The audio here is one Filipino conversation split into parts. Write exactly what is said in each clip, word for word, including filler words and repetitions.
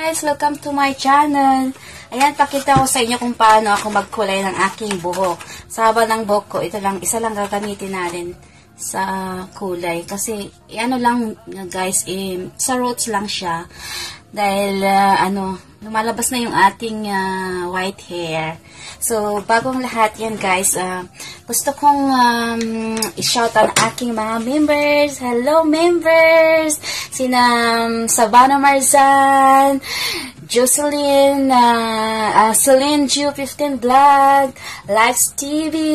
guys! Welcome to my channel! Ayan, pakita ko sa inyo kung paano ako magkulay ng aking buhok. Sa haba ng buhok ko, ito lang, isa lang gagamitin natin sa kulay. Kasi, ano lang guys, eh, sa roots lang siya. Dahil, uh, ano, lumalabas na yung ating uh, white hair. So, bagong lahat yan guys, uh, gusto kong um, i-shout ang aking mga members. Hello members! Sina um, Sabana Marzan, Jocelyn, uh, uh, Celine Ju fifteen Vlog, Lives T V,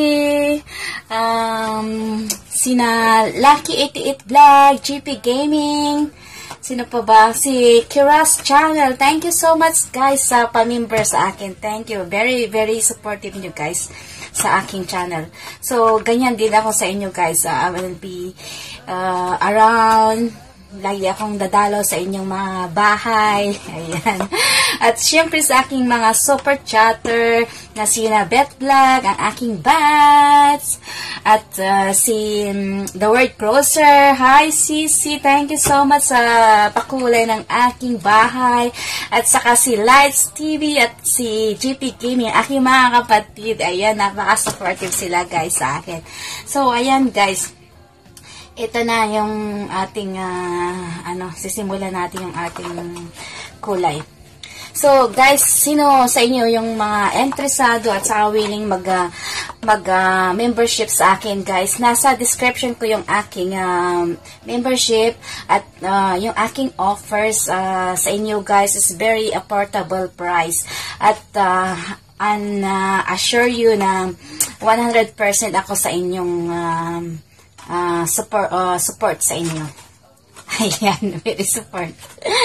um, sina Lucky eighty-eight Vlog, G P Gaming, sino pa ba? Si Kira's Channel. Thank you so much guys sa pamember sa akin. Thank you. Very, very supportive nyo guys sa aking channel. So, ganyan din ako sa inyo guys. Uh, I will be uh, around. Lagi akong dadalo sa inyong mga bahay. Ayan. At syempre sa aking mga super chatter na sina Beth Vlog, ang aking bats. At uh, si um, The Word Closer. Hi Sisi, thank you so much sa pakulay ng aking bahay. At saka si Lights T V at si G P Gaming, aking mga kapatid. Ayan, napaka-supportive sila guys sa akin. So, ayan guys. Ito na yung ating, uh, ano, sisimulan natin yung ating kulay. So, guys, sino sa inyo yung mga interesado at saka willing mag, uh, mag uh, membership sa akin, guys? Nasa description ko yung aking um, membership at uh, yung aking offers uh, sa inyo, guys, is very affordable price. At, uh, and, uh, assure you na one hundred percent ako sa inyong um, Uh, support, uh, support sa inyo. Ayan, very support.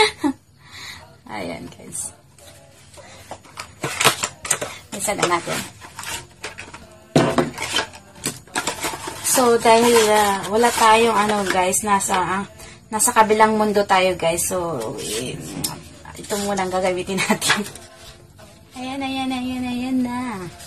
Ayan, guys. Isa na natin. So, dahil uh, wala tayong, ano, guys, nasa, uh, nasa kabilang mundo tayo, guys. So, eh, ito muna ang gagamitin natin. Ayan, ayan, ayan, ayan na.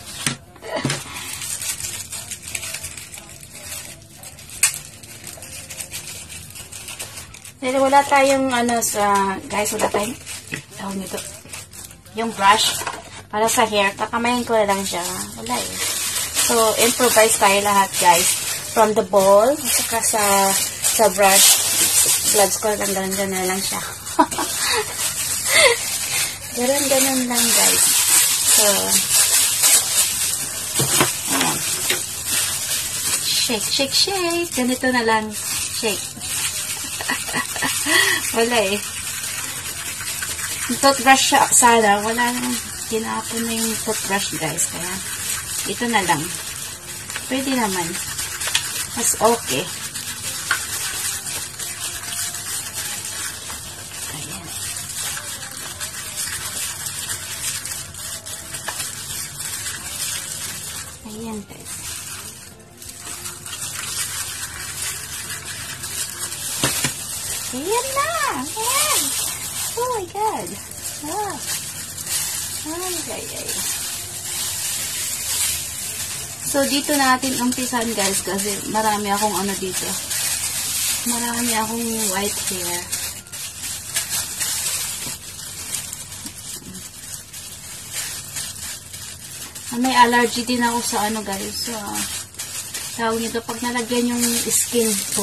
Dahil wala tayong, ano, sa, guys, wala tayong, tawag nito, yung brush, para sa hair, kakamayin ko na lang siya, wala eh. So, improvise tayo lahat, guys, from the bowl, saka sa, sa brush, bloods ko lang, ganun, ganun lang siya. Ganun, ganun lang, guys. So, ayan. Shake, shake, shake, ganito na lang, shake. Wala eh. Yung toothbrush sana, wala nang tinapon na yung toothbrush guys. Kaya, ito na lang. Pwede naman. Mas okay. Ayan. Ayan guys. Ayan na! Ayan! Oh my God! Ah! Ay, ay, ay. So, dito natin umpisan guys kasi marami akong ano dito. Marami akong white hair. May allergy din ako sa ano guys. So, tawag nito pag nalagyan yung skin ko.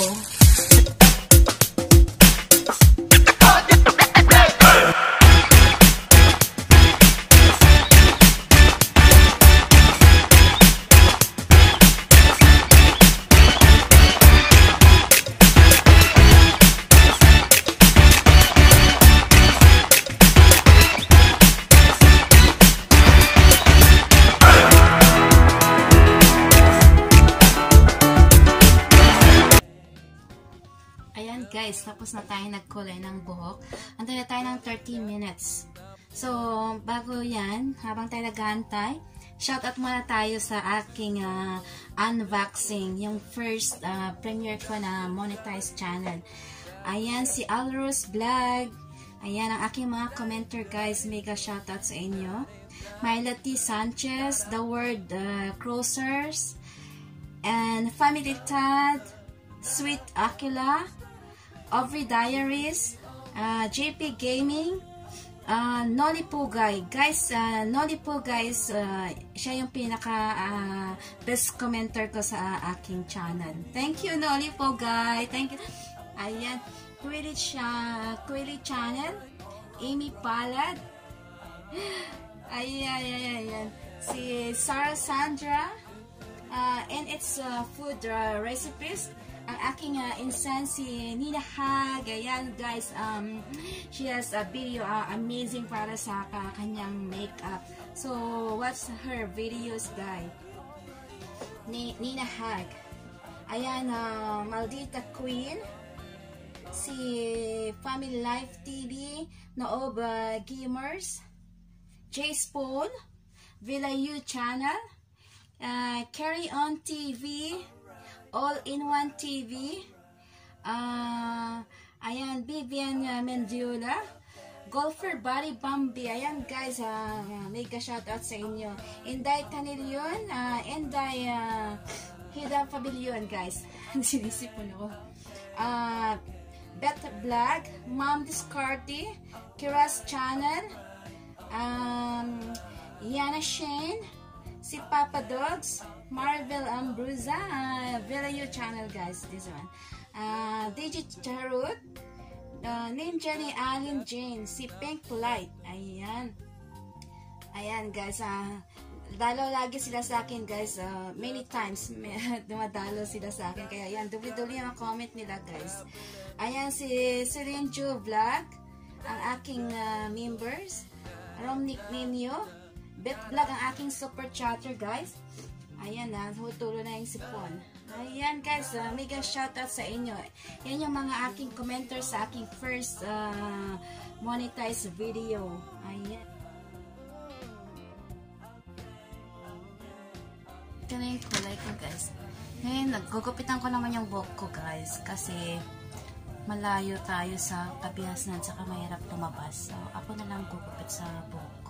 Guys, tapos na tayo nagkulay ng buhok. Antay na tayo ng thirty minutes. So, bago yan, habang tayo naghahantay, shoutout muna tayo sa aking uh, unboxing, yung first uh, premiere ko na monetized channel. Ayan, si Alrus Vlog. Ayan, ang aking mga commenter guys, mega shoutout sa inyo. Myla T. Sanchez, The Word uh, Closers, and Family Tad, Sweet Aquila, Ovry Diaries, uh, J P Gaming, Uh, Noli Pugay. Guys, uh, Noli Pugay, uh, siya yung pinaka uh, best commenter ko sa uh, aking channel. Thank you, Noli Pugay. Thank you. Ayan. Quilly, uh, Quilly Channel. Amy Palad. Ayan, ayan, ayan. Si Sarah Sandra. Uh, and it's uh, food uh, recipes. Ang aking uh, insan si Nina Hag. Ayan guys, um, she has a video uh, amazing para sa uh, kanyang makeup. So, watch her videos guys. Ni Nina Hag. Ayan, uh, Maldita Queen. Si Family Life T V. Noob uh, Gamers. J Spoon. Villa U Channel. Uh, Carry On T V. All-in-One T V, uh, ayan, Vivian uh, Mendiola, Golfer Body Bambi, ayan guys, uh, mega shoutout sa inyo, Inday Tanilyon, uh, Inday uh, Hida Pavilion guys, sinisipon ako, uh, Beth Vlog, Mom Discarty, Kira's Channel, um, Yana Shane, si Papa Dogs, Marvel Ambruza, uh, Villa U Channel guys, this one. Uh, Digit Charut, uh, Ninja ni Alin Jane, si Pink Light, ayan. Ayan guys, uh, dalaw lagi sila sa akin guys, uh, many times dumadalo sila sa akin, kaya ayan, duli-duli ang comment nila guys. Ayan si Celine Ju Vlog, ang aking uh, members, Romnick Ninyo, Bet Vlog ang aking super chatter guys. Ayan na, hutulo na yung sipon. Ayan guys, uh, mega shoutout sa inyo. Yan yung mga aking commenters sa aking first uh, monetized video. Ayan. Ito na yung kulay ko guys. Ngayon, naggugupitan ko naman yung buhok ko guys. Kasi malayo tayo sa kabihasnan, saka mahirap lumabas. So, ako na lang gugupit sa buhok ko.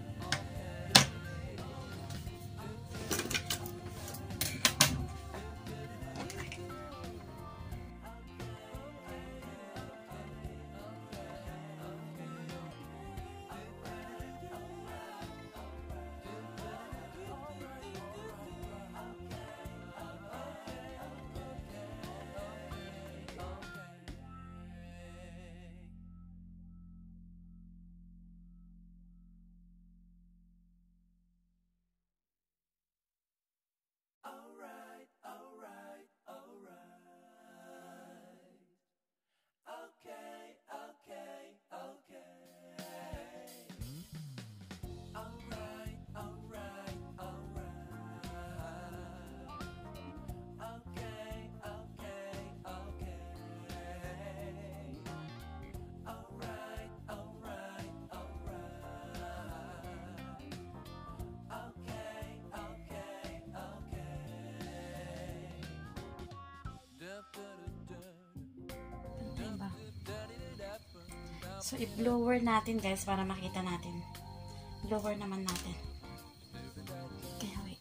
So, i-blower natin guys para makita natin. Blower naman natin. Kaya wait.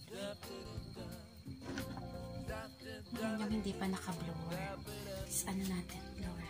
Ayan yung hindi pa naka-blower. Is ano natin, blower.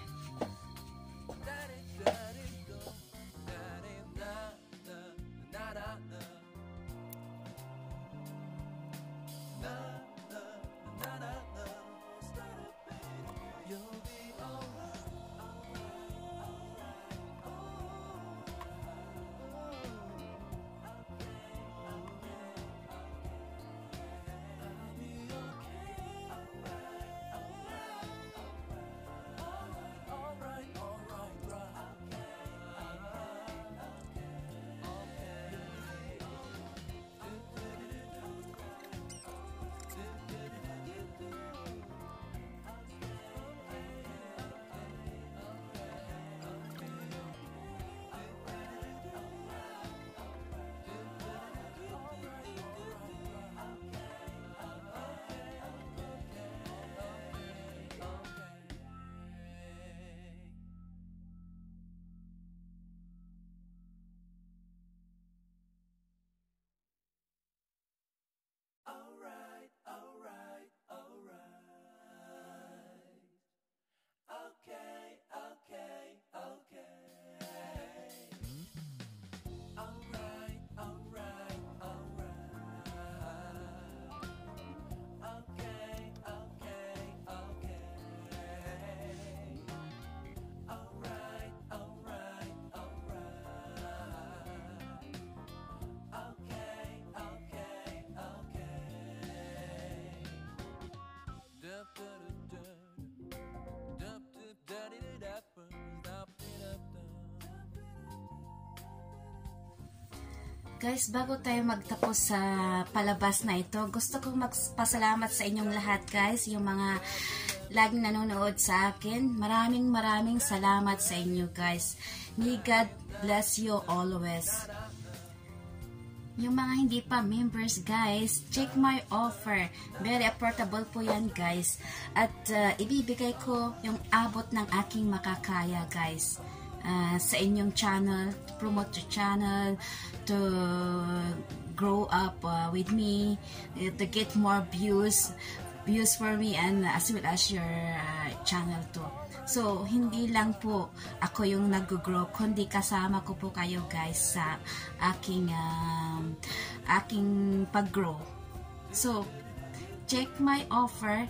Guys, bago tayo magtapos sa palabas na ito, gusto kong magpasalamat sa inyong lahat guys, yung mga laging nanonood sa akin. Maraming maraming salamat sa inyo guys. May God bless you always. Yung mga hindi pa members guys, check my offer. Very affordable po yan guys. At uh, ibibigay ko yung abot ng aking makakaya guys. Uh, sa inyong channel, to promote your channel, to grow up uh, with me, uh, to get more views, views for me, and uh, as well as your uh, channel too. So, hindi lang po ako yung nag-grow, kundi kasama ko po kayo guys sa aking, um, aking pag-grow. So, check my offer.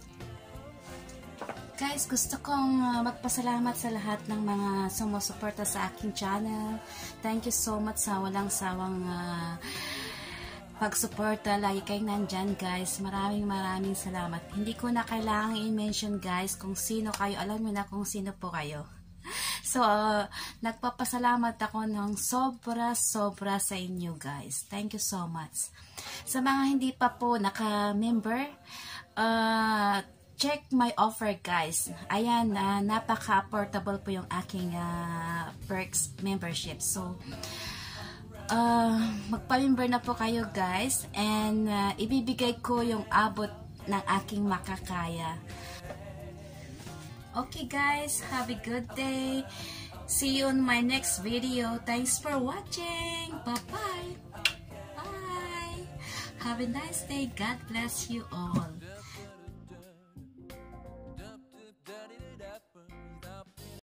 Guys, gusto kong uh, magpasalamat sa lahat ng mga sumusuporta sa aking channel. Thank you so much sa walang sawang uh, pagsuporta. Lagi kayong nandyan guys. Maraming maraming salamat. Hindi ko na kailangang i-mention guys kung sino kayo. Alam mo na kung sino po kayo. So, uh, nagpapasalamat ako ng sobra-sobra sa inyo guys. Thank you so much. Sa mga hindi pa po naka-member, uh, check my offer guys. Ayan, uh, napaka-affordable po yung aking uh, Perks membership. So, uh, magpa-member na po kayo guys. And uh, ibibigay ko yung abot ng aking makakaya. Okay guys, have a good day. See you on my next video. Thanks for watching. Bye-bye. Bye. Have a nice day. God bless you all.